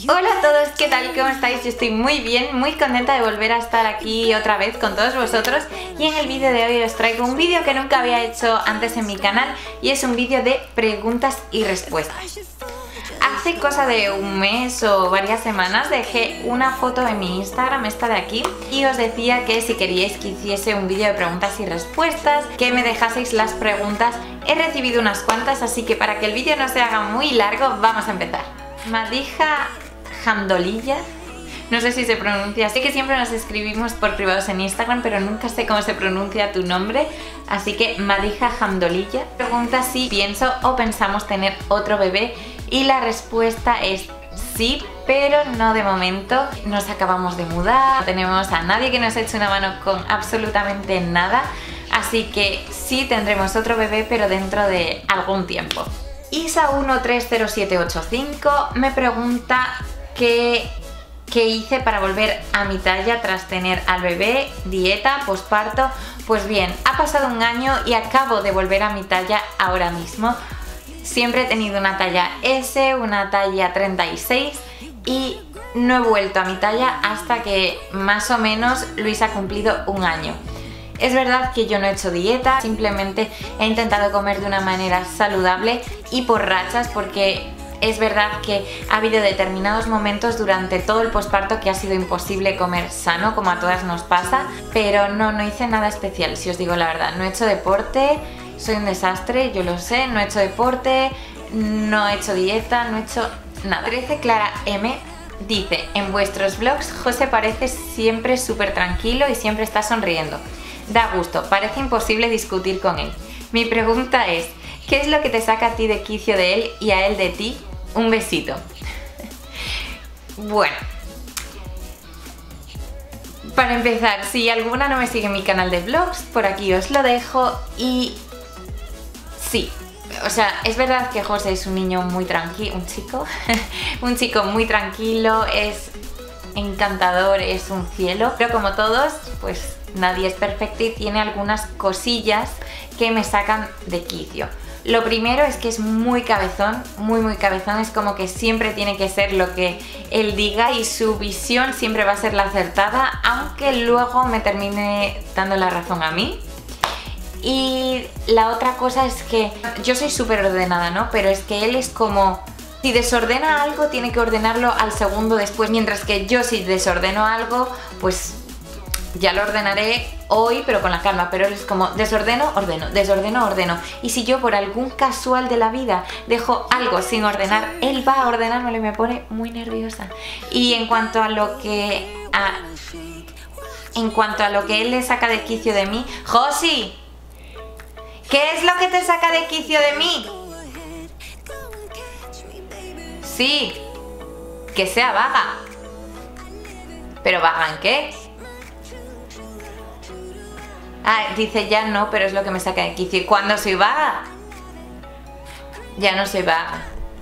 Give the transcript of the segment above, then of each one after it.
Hola a todos, ¿qué tal? ¿Cómo estáis? Yo estoy muy bien, muy contenta de volver a estar aquí otra vez con todos vosotros, y en el vídeo de hoy os traigo un vídeo que nunca había hecho antes en mi canal, y es un vídeo de preguntas y respuestas. Hace cosa de un mes o varias semanas dejé una foto en mi Instagram, esta de aquí, y os decía que si queríais que hiciese un vídeo de preguntas y respuestas, que me dejaseis las preguntas. He recibido unas cuantas, así que para que el vídeo no se haga muy largo, vamos a empezar. Madija Hamdolilla, no sé si se pronuncia, sé que siempre nos escribimos por privados en Instagram, pero nunca sé cómo se pronuncia tu nombre, así que Madija Hamdolilla pregunta si pienso o pensamos tener otro bebé, y la respuesta es sí, pero no de momento. Nos acabamos de mudar, no tenemos a nadie que nos eche una mano con absolutamente nada, así que sí tendremos otro bebé, pero dentro de algún tiempo. Isa130785 me pregunta qué hice para volver a mi talla tras tener al bebé, dieta, posparto. Pues bien, ha pasado un año y acabo de volver a mi talla ahora mismo. Siempre he tenido una talla S, una talla 36 y no he vuelto a mi talla hasta que más o menos Luis ha cumplido un año. Es verdad que yo no he hecho dieta, simplemente he intentado comer de una manera saludable y por rachas, porque es verdad que ha habido determinados momentos durante todo el posparto que ha sido imposible comer sano, como a todas nos pasa, pero no hice nada especial, si os digo la verdad. No he hecho deporte, soy un desastre, yo lo sé, no he hecho deporte, no he hecho dieta, no he hecho nada. 13 Clara M dice: en vuestros vlogs José parece siempre súper tranquilo y siempre está sonriendo. Da gusto, parece imposible discutir con él. Mi pregunta es, ¿qué es lo que te saca a ti de quicio de él y a él de ti? Un besito. Bueno, para empezar, si alguna no me sigue en mi canal de vlogs, por aquí os lo dejo. Y sí, o sea, es verdad que José es un niño muy tranquilo, un chico muy tranquilo, es encantador, es un cielo, pero como todos, pues nadie es perfecto y tiene algunas cosillas que me sacan de quicio. Lo primero es que es muy cabezón, muy cabezón, es como que siempre tiene que ser lo que él diga y su visión siempre va a ser la acertada, aunque luego me termine dando la razón a mí. Y la otra cosa es que yo soy súper ordenada, ¿no? Pero es que él es como, si desordena algo tiene que ordenarlo al segundo después, mientras que yo si desordeno algo, pues ya lo ordenaré hoy, pero con la calma. Pero él es como, desordeno, ordeno, desordeno, ordeno. Y si yo por algún casual de la vida dejo algo sin ordenar, él va a ordenármelo y me pone muy nerviosa. Y en cuanto a lo que él le saca de quicio de mí, Josi, ¿qué es lo que te saca de quicio de mí? Sí, que sea vaga. ¿Pero vaga en qué? Ah, dice ya no, pero es lo que me saca de quicio. ¿Y cuándo soy vaga? Ya no soy vaga.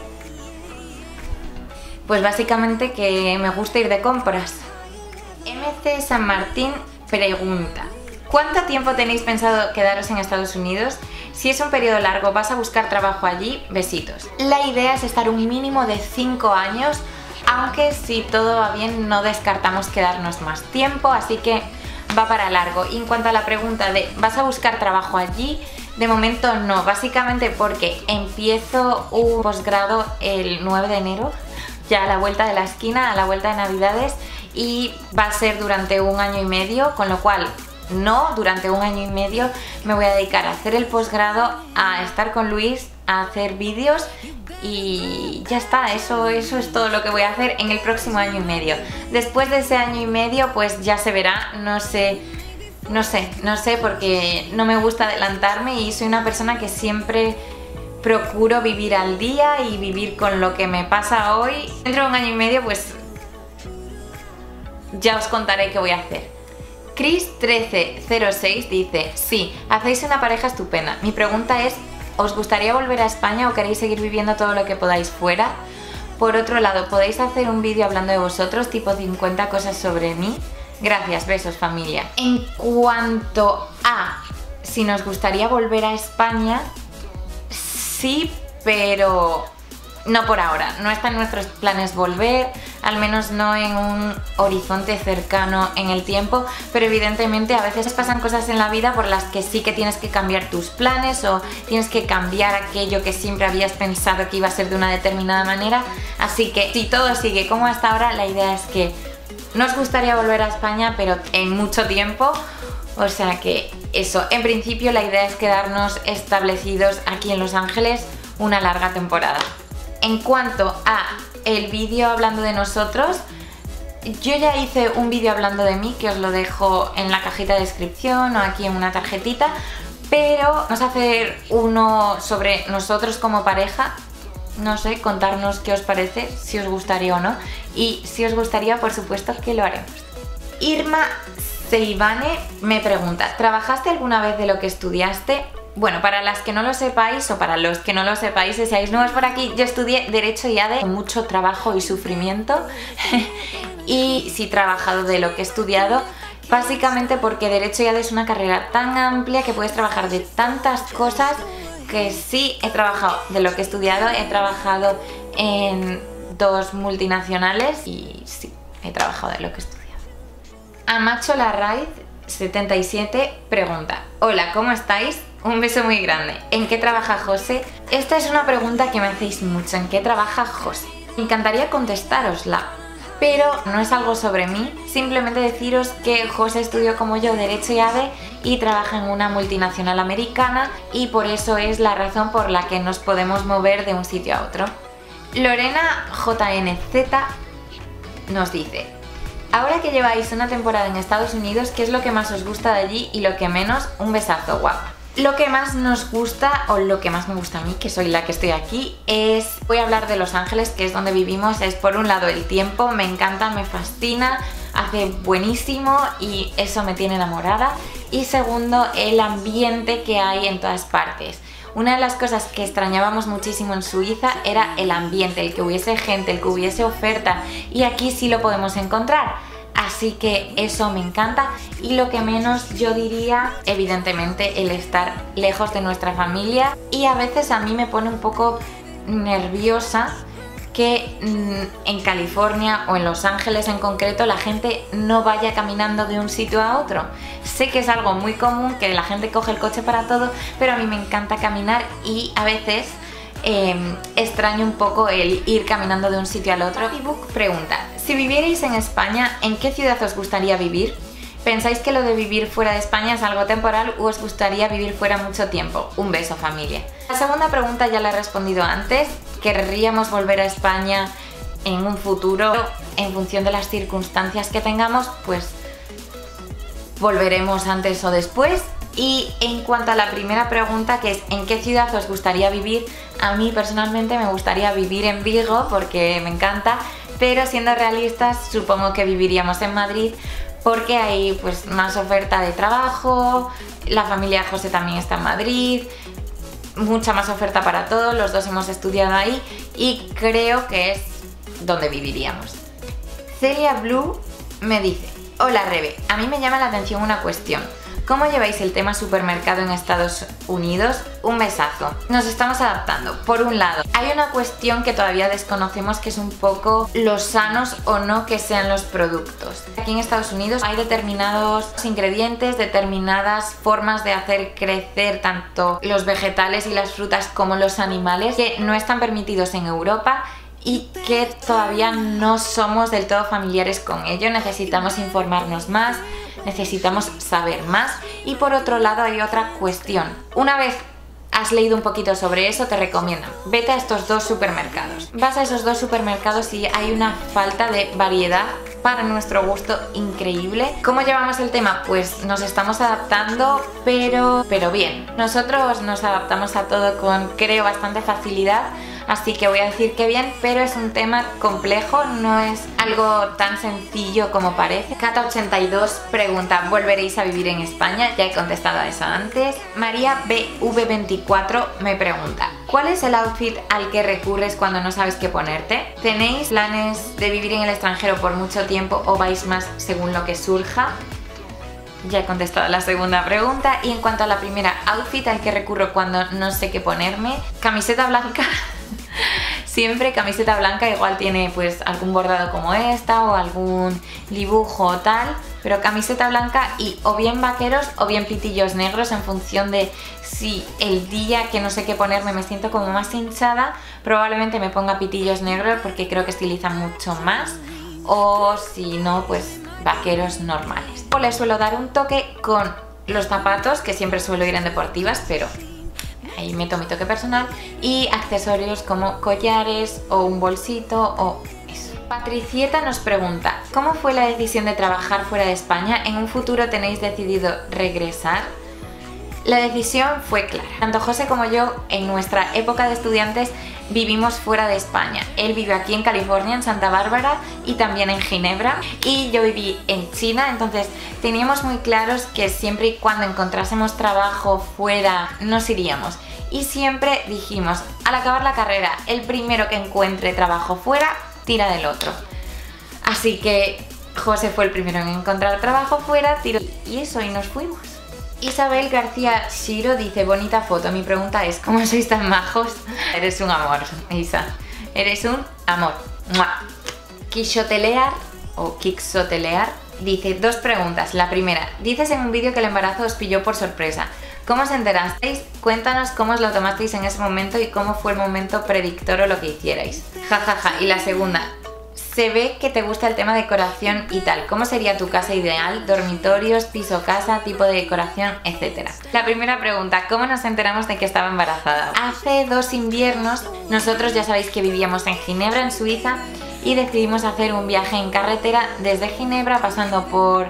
Pues básicamente que me gusta ir de compras. MC San Martín pregunta: ¿cuánto tiempo tenéis pensado quedaros en Estados Unidos? Si es un periodo largo, ¿vas a buscar trabajo allí? Besitos. La idea es estar un mínimo de 5 años, aunque si todo va bien no descartamos quedarnos más tiempo, así que va para largo. Y en cuanto a la pregunta de ¿vas a buscar trabajo allí? De momento no, básicamente porque empiezo un posgrado el 9 de enero, ya a la vuelta de la esquina, a la vuelta de Navidades, y va a ser durante un año y medio, con lo cual no, durante un año y medio me voy a dedicar a hacer el posgrado, a estar con Luis, a hacer vídeos y ya está. Eso es todo lo que voy a hacer en el próximo año y medio. Después de ese año y medio pues ya se verá, no sé porque no me gusta adelantarme y soy una persona que siempre procuro vivir al día y vivir con lo que me pasa hoy. Dentro de un año y medio pues ya os contaré qué voy a hacer. Chris1306 dice: sí, hacéis una pareja estupenda. Mi pregunta es, ¿os gustaría volver a España o queréis seguir viviendo todo lo que podáis fuera? Por otro lado, ¿podéis hacer un vídeo hablando de vosotros, tipo 50 cosas sobre mí? Gracias, besos familia. En cuanto a si nos gustaría volver a España, sí, pero no por ahora, no está en nuestros planes volver, al menos no en un horizonte cercano en el tiempo, pero evidentemente a veces pasan cosas en la vida por las que sí que tienes que cambiar tus planes o tienes que cambiar aquello que siempre habías pensado que iba a ser de una determinada manera, así que si todo sigue como hasta ahora, la idea es que nos gustaría volver a España, pero en mucho tiempo, o sea que eso, en principio la idea es quedarnos establecidos aquí en Los Ángeles una larga temporada. En cuanto a el vídeo hablando de nosotros, yo ya hice un vídeo hablando de mí que os lo dejo en la cajita de descripción o aquí en una tarjetita, pero vamos a hacer uno sobre nosotros como pareja. No sé, contarnos qué os parece, si os gustaría o no, y si os gustaría, por supuesto que lo haremos. Irma Seivane me pregunta, ¿trabajaste alguna vez de lo que estudiaste? Bueno, para las que no lo sepáis o para los que no lo sepáis, si seáis nuevos por aquí, yo estudié Derecho y ADE con mucho trabajo y sufrimiento y sí he trabajado de lo que he estudiado, básicamente porque Derecho y ADE es una carrera tan amplia que puedes trabajar de tantas cosas que sí he trabajado de lo que he estudiado, he trabajado en 2 multinacionales y sí, he trabajado de lo que he estudiado. Amacho Larraiz 77 pregunta, hola, ¿cómo estáis? Un beso muy grande. ¿En qué trabaja José? Esta es una pregunta que me hacéis mucho. ¿En qué trabaja José? Me encantaría contestárosla, pero no es algo sobre mí. Simplemente deciros que José estudió como yo Derecho y ADE y trabaja en una multinacional americana y por eso es la razón por la que nos podemos mover de un sitio a otro. Lorena JNZ nos dice, ahora que lleváis una temporada en Estados Unidos, ¿qué es lo que más os gusta de allí y lo que menos? Un besazo, guapa. Lo que más nos gusta, o lo que más me gusta a mí, que soy la que estoy aquí, voy a hablar de Los Ángeles, que es donde vivimos. Es por un lado el tiempo, me encanta, me fascina, hace buenísimo y eso me tiene enamorada. Y segundo, el ambiente que hay en todas partes. Una de las cosas que extrañábamos muchísimo en Suiza era el ambiente, el que hubiese gente, el que hubiese oferta, y aquí sí lo podemos encontrar. Así que eso me encanta, y lo que menos yo diría, evidentemente, el estar lejos de nuestra familia, y a veces a mí me pone un poco nerviosa que en California o en Los Ángeles en concreto la gente no vaya caminando de un sitio a otro. Sé que es algo muy común que la gente coge el coche para todo, pero a mí me encanta caminar y a veces extraño un poco el ir caminando de un sitio al otro. Ebook pregunta, si vivierais en España, ¿en qué ciudad os gustaría vivir? ¿Pensáis que lo de vivir fuera de España es algo temporal o os gustaría vivir fuera mucho tiempo? Un beso, familia. La segunda pregunta ya la he respondido antes. ¿Querríamos volver a España en un futuro? En función de las circunstancias que tengamos, pues volveremos antes o después. Y en cuanto a la primera pregunta, que es ¿en qué ciudad os gustaría vivir? A mí personalmente me gustaría vivir en Vigo porque me encanta, pero siendo realistas supongo que viviríamos en Madrid porque hay pues más oferta de trabajo, la familia de José también está en Madrid, mucha más oferta para todos, los dos hemos estudiado ahí y creo que es donde viviríamos. Celia Blue me dice, hola Rebe, a mí me llama la atención una cuestión. ¿Cómo lleváis el tema supermercado en Estados Unidos? Un besazo. Nos estamos adaptando. Por un lado, hay una cuestión que todavía desconocemos que es un poco lo sanos o no que sean los productos. Aquí en Estados Unidos hay determinados ingredientes, determinadas formas de hacer crecer tanto los vegetales y las frutas como los animales que no están permitidos en Europa y que todavía no somos del todo familiares con ello. Necesitamos informarnos más, necesitamos saber más. Y por otro lado hay otra cuestión. Una vez has leído un poquito sobre eso, te recomiendo, vete a estos dos supermercados. Vas a esos dos supermercados y hay una falta de variedad para nuestro gusto increíble. ¿Cómo llevamos el tema? Pues nos estamos adaptando, pero bien. Nosotros nos adaptamos a todo con, creo, bastante facilidad. Así que voy a decir que bien, pero es un tema complejo, no es algo tan sencillo como parece. Cata82 pregunta, ¿volveréis a vivir en España? Ya he contestado a eso antes. María BV24 me pregunta, ¿cuál es el outfit al que recurres cuando no sabes qué ponerte? ¿Tenéis planes de vivir en el extranjero por mucho tiempo o vais más según lo que surja? Ya he contestado la segunda pregunta. Y en cuanto a la primera, outfit al que recurro cuando no sé qué ponerme, camiseta blanca. siempre camiseta blanca, igual tiene pues algún bordado como esta o algún dibujo o tal, pero camiseta blanca y o bien vaqueros o bien pitillos negros, en función de si el día que no sé qué ponerme me siento como más hinchada, probablemente me ponga pitillos negros porque creo que estilizan mucho más, o si no, pues vaqueros normales. O le suelo dar un toque con los zapatos, que siempre suelo ir en deportivas, pero ahí meto mi toque personal, y accesorios como collares o un bolsito o eso. Patricieta nos pregunta: ¿cómo fue la decisión de trabajar fuera de España? ¿En un futuro tenéis decidido regresar? La decisión fue clara. Tanto José como yo, en nuestra época de estudiantes, vivimos fuera de España. Él vive aquí en California, en Santa Bárbara, y también en Ginebra, y yo viví en China. Entonces teníamos muy claros que siempre y cuando encontrásemos trabajo fuera nos iríamos, y siempre dijimos, al acabar la carrera, el primero que encuentre trabajo fuera tira del otro. Así que José fue el primero en encontrar trabajo fuera, tiró, y eso, y nos fuimos. Isabel García Shiro dice: bonita foto. Mi pregunta es: ¿cómo sois tan majos? Eres un amor, Isa. Eres un amor. ¡Mua! Quixotelear o Quixotelear dice: dos preguntas. La primera: dices en un vídeo que el embarazo os pilló por sorpresa. ¿Cómo os enterasteis? Cuéntanos cómo os lo tomasteis en ese momento y cómo fue el momento predictor o lo que hicierais. Ja, ja, ja. Y la segunda: se ve que te gusta el tema de decoración y tal. ¿Cómo sería tu casa ideal? ¿Dormitorios, piso, casa, tipo de decoración, etcétera? La primera pregunta: ¿cómo nos enteramos de que estaba embarazada? Hace 2 inviernos, nosotros ya sabéis que vivíamos en Ginebra, en Suiza, y decidimos hacer un viaje en carretera desde Ginebra, pasando por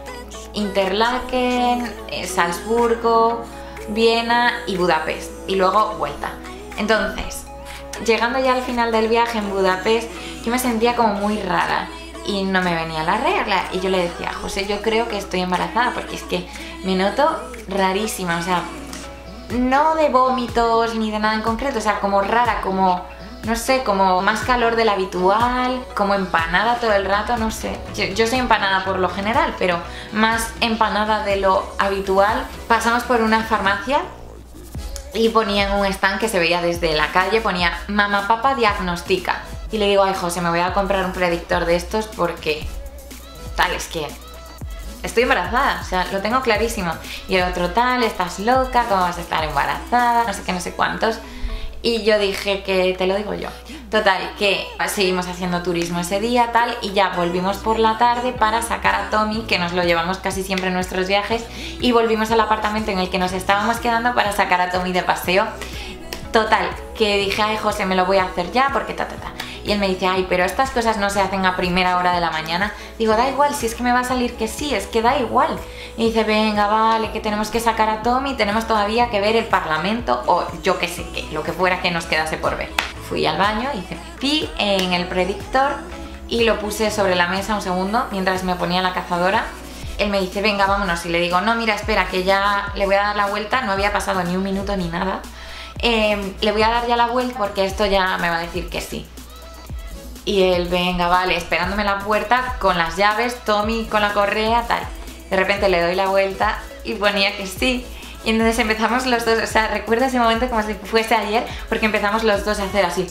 Interlaken, Salzburgo, Viena y Budapest, y luego vuelta. Entonces, llegando ya al final del viaje en Budapest, yo me sentía como muy rara y no me venía la regla, y yo le decía: José, yo creo que estoy embarazada, porque es que me noto rarísima, o sea, no de vómitos ni de nada en concreto, o sea, como rara, como, no sé, como más calor del habitual, como empanada todo el rato, no sé. Yo soy empanada por lo general, pero más empanada de lo habitual. Pasamos por una farmacia y ponían un stand que se veía desde la calle, ponía Mamá Papa diagnostica, y le digo: ay, José, me voy a comprar un predictor de estos porque tal, es que estoy embarazada, o sea, lo tengo clarísimo. Y el otro: tal, estás loca, ¿cómo vas a estar embarazada? No sé qué, no sé cuántos. Y yo dije: que te lo digo yo. Total, que seguimos haciendo turismo ese día, tal, y ya volvimos por la tarde para sacar a Tommy, que nos lo llevamos casi siempre en nuestros viajes, y volvimos al apartamento en el que nos estábamos quedando para sacar a Tommy de paseo. Total, que dije: ay, José, me lo voy a hacer ya porque ta. Y él me dice: ay, pero estas cosas no se hacen a primera hora de la mañana. Digo: da igual, si es que me va a salir que sí, es que da igual. Y dice: venga, vale, que tenemos que sacar a Tommy, tenemos todavía que ver el parlamento, o yo qué sé qué, lo que fuera que nos quedase por ver. Fui al baño, hice pipí en el predictor y lo puse sobre la mesa un segundo mientras me ponía la cazadora. Él me dice: venga, vámonos. Y le digo: no, mira, espera, que ya le voy a dar la vuelta. No había pasado ni un minuto ni nada. Le voy a dar ya la vuelta porque esto ya me va a decir que sí. Y él: venga, vale, esperándome en la puerta con las llaves, Tommy con la correa, tal. De repente le doy la vuelta y ponía que sí. Y entonces empezamos los dos, o sea, recuerdo ese momento como si fuese ayer, porque empezamos los dos a hacer así,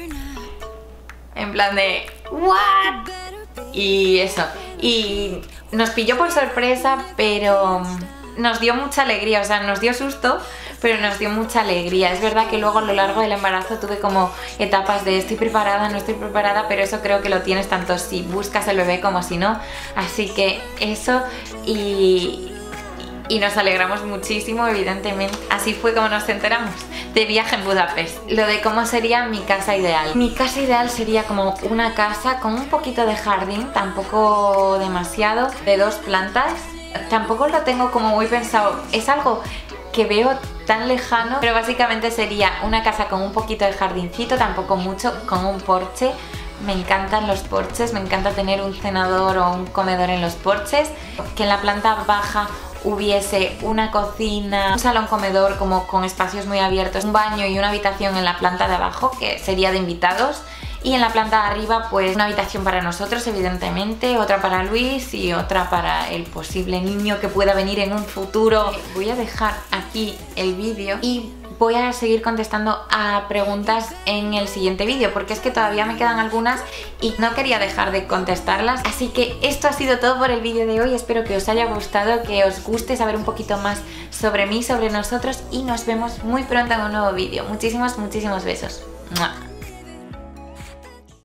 en plan de ¿what? Y eso, y nos pilló por sorpresa, pero nos dio mucha alegría, o sea, nos dio susto, pero nos dio mucha alegría. Es verdad que luego a lo largo del embarazo tuve como etapas de estoy preparada, no estoy preparada, pero eso creo que lo tienes tanto si buscas el bebé como si no. Así que eso, y nos alegramos muchísimo, evidentemente. Así fue como nos enteramos de viaje en Budapest. Lo de cómo sería mi casa ideal. Mi casa ideal sería como una casa con un poquito de jardín, tampoco demasiado, de 2 plantas. Tampoco lo tengo como muy pensado, es algo que veo tan lejano, pero básicamente sería una casa con un poquito de jardincito, tampoco mucho, con un porche. Me encantan los porches, me encanta tener un cenador o un comedor en los porches. Que en la planta baja hubiese una cocina, un salón comedor como con espacios muy abiertos, un baño y una habitación en la planta de abajo, que sería de invitados. Y en la planta de arriba pues una habitación para nosotros, evidentemente, otra para Luis y otra para el posible niño que pueda venir en un futuro. Voy a dejar aquí el vídeo y voy a seguir contestando a preguntas en el siguiente vídeo, porque es que todavía me quedan algunas y no quería dejar de contestarlas. Así que esto ha sido todo por el vídeo de hoy. Espero que os haya gustado, que os guste saber un poquito más sobre mí, sobre nosotros, y nos vemos muy pronto en un nuevo vídeo. Muchísimos besos. ¡Mua!